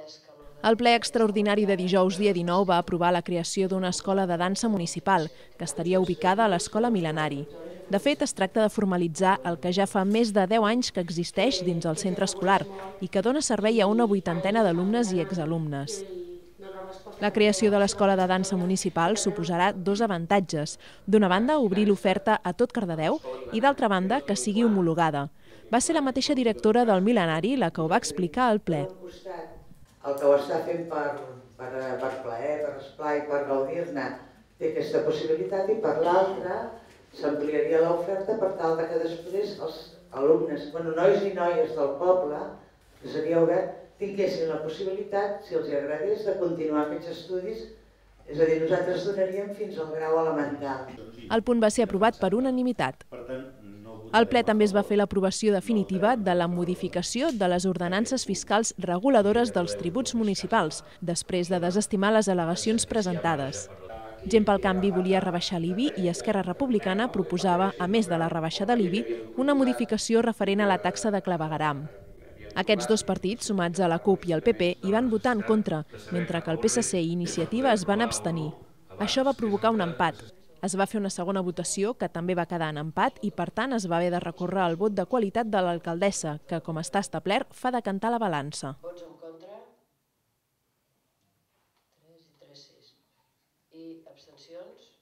El ple extraordinari de dijous, dia 19, va aprovar la creació d'una escola de dansa municipal, que estaria ubicada a l'Escola Mil·lenari. De fet, es tracta de formalitzar el que ja fa més de 10 anys que existeix dins el centre escolar i que dona servei a una 80ena d'alumnes i exalumnes. La creació de l'Escola de Dansa Municipal suposarà dos avantatges. D'una banda, obrir l'oferta a tot Cardedeu i, d'altra banda, que sigui homologada. Va ser la mateixa directora del Mil·lenari la que ho va explicar al ple. El que ho està fent per plaer, per esplai, per gaudir-ne, té aquesta possibilitat, i per l'altra s'ampliaria l'oferta per tal que després els alumnes, nois i noies del poble, que seria obert, tinguessin la possibilitat, si els agradés, de continuar aquests estudis. És a dir, nosaltres donaríem fins al grau elemental. El punt va ser aprovat per unanimitat. Al ple també es va fer l'aprovació definitiva de la modificació de les ordenances fiscals reguladores dels tributs municipals, després de desestimar les al·legacions presentades. Gent pel Canvi volia rebaixar l'IBI i Esquerra Republicana proposava, a més de la rebaixa de l'IBI, una modificació referent a la taxa de clavegueram. Aquests dos partits, sumats a la CUP i el PP, hi van votar en contra, mentre que el PSC i Iniciativa es van abstenir. Això va provocar un empat. Es va fer una segona votació, que també va quedar en empat, i per tant es va haver de recórrer al vot de qualitat de l'alcaldessa, que, com està establert, fa decantar la balança. Vots en contra? 3 i 3, 6. I abstencions?